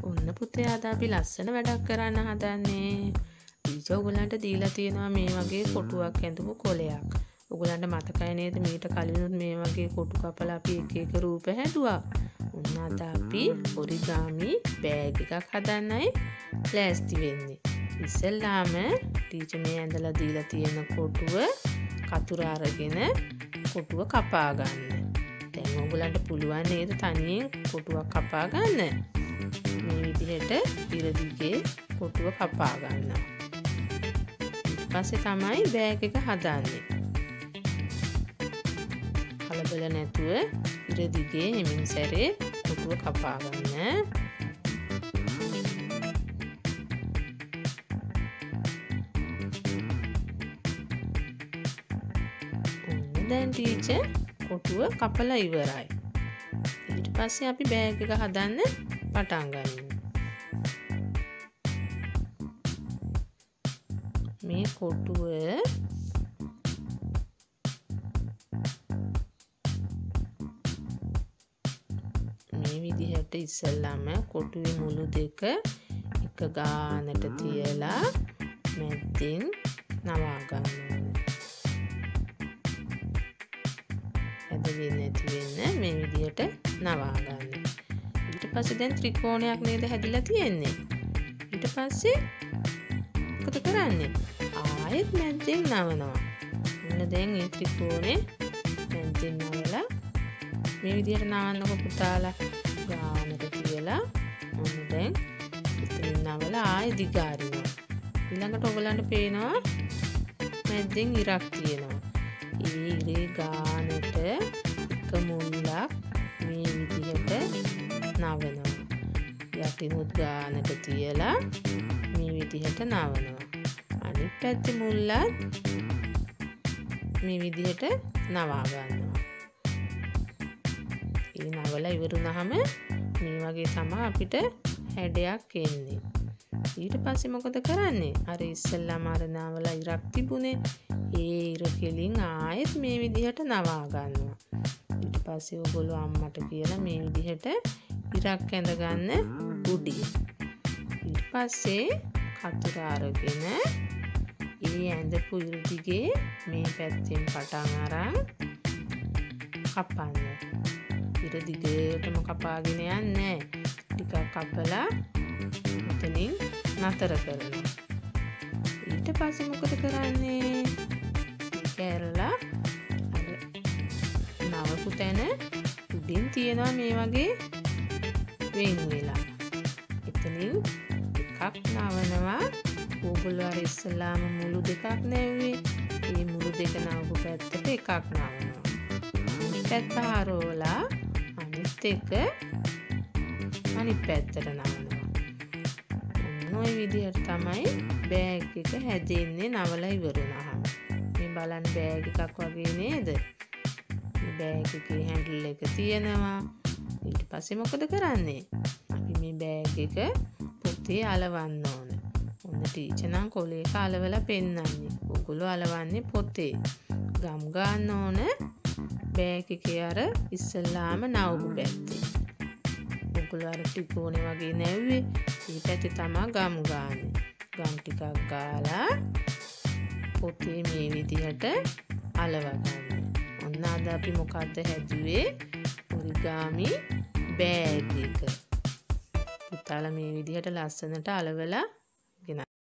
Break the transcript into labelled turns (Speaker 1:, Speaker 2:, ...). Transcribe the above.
Speaker 1: ඔන්න පුතේ අද අපි ලස්සන වැඩක් කරන්න හදන්නේ. ටීචර් ඔයගලන්ට දීලා තියෙනවා මේ වගේ කොටුවක් ඇඳපු කොලයක්. ඔයගලන්ට මතකයි නේද මීට කලිනුත් මේ වගේ කොටු කපලා අපි එක එක රූප හැදුවා. ඔන්න අද අපි ඔරිගාමි බෑග් එකක් හදන්නයි ලෑස්ති වෙන්නේ. ඉස්සෙල්ලාම ටීචර් මේ ඇඳලා දීලා තියෙන කොටුව කතුර අරගෙන කොටුව කපා ගන්න. දැන් ඔයගලන්ට පුළුවන් නේද තනියෙන් කොටුවක් කපා ගන්න? මේ විදිහට ඉර දිගේ කොටුව කපා ගන්නවා. ඊට පස්සේ තමයි බෑග් එක හදන්නේ. කලබල නැතුව ඉර දිගේ එමින් සැරේ කොටුව කපා ගන්න. දැන් ටීචර් කොටුව කපලා ඉවරයි. ඊට පස්සේ අපි බෑග් එක හදන්න පටන් ගනිමු. මේ කොටුව මේ විදිහට ඉස්සෙල්ලාම කොටුවේ මුළු දෙක එක ගානට තියලා මැද්දෙන් නවා ගන්න ඕනේ. ඇදෙන්නේ නැති වෙන්න මේ විදිහට නවා ගන්න. ඊට පස්සේ දැන් ත්‍රිකෝණයක් නේද හැදිලා තියෙන්නේ. ඊට පස්සේ මොකද කරන්නේ? ආයෙත් මැද්දෙන් නවනවා. මොන දැන් මේ ත්‍රිකෝණේ මැද්දෙන් නවලා මේ විදිහට නවන්නකො පුතාලා ගානට තියලා මොන දැන් ඉතින් නවලා ආයෙ දිගාරිනවා. ඊළඟට ඔයගලන්ට පේනවා මැද්දෙන් ඉරක් තියෙනවා. ඒ ඉරේ ගානට එක මුල්ලක් මේ විදිහට නවනවා. යටිනුත් ගානට තියලා මේ විදිහට නවනවා. අනිත් පැත්තේ මුල්ලත් මේ විදිහට නවා ගන්නවා. ඒ නවලා ඉවරුනහම මේ වගේ තමයි අපිට හැඩයක් එන්නේ. ඊට පස්සේ මොකද කරන්නේ? අර ඉස්සෙල්ලාම අර නවලා ඉරක් තිබුණේ. ඒ ඉර කෙලින් ආයෙත් මේ විදිහට නවා ගන්නවා. ඊට පස්සේ ඔයගොල්ලෝ අම්මට කියලා මේ විදිහට ඉරක් ඇඳ ගන්න උඩින්. ඊට පස්සේ කතුර අරගෙන ඒ ඇඳපු ඉර දිගේ මේ පැත්තෙන් පටන් අරන් කපන්න. ඉර දිගටම කපාගෙන යන්නේ. ටිකක් කපලා මෙතනින් නතර කරනවා. ඊට පස්සේ මොකද කරන්නේ? කැරලා අර නවපු තැන උඩින් තියනවා මේ වගේ වෙන් වෙලා. එතනින් එකක් නවනවා. ඕගොල්ලෝ අර ඉස්සලාම මුළු දෙකක් නැවුවේ. මේ මුළු දෙක නවපු පැත්තට එකක් නවනවා. අනිත් පැත්ත හරවලා අනිත් එක අනිත් පැත්තට නවනවා. ඔය විදිහට තමයි බෑග් එක හැදෙන්නේ නවලා ඉවරුනහම. මේ බලන්න බෑග් එකක් වගේ නේද? මේ බෑග් එකේ හැන්ඩල් එක තියෙනවා. ඊට පස්සේ මොකද කරන්නේ? අපි මේ බෑග් එක පොතේ අලවන්න ඕන. ඔන්න ටීචර් නම් කොලේක අලවලා පෙන්නන්නේ. ඔයගොල්ලෝ අලවන්නේ පොතේ. ගම් ගන්න ඕන බෑග් එකේ අර ඉස්සෙල්ලාම නවපු පැත්තේ. ඔයගොල්ලෝ අර ත්‍රිකෝණේ වගේ නැව්වේ. මේ පැත්තේ තමයි ගම් ගාන්නේ. ගම් ටිකක් ගාලා පොතේ මේ විදිහට අලව ගන්න. ඔන්න අද අපි මොකද්ද හැදුවේ? ඔරිගාමි බෑග් එක. පුතාලා මේ විදිහට ලස්සනට අලවලා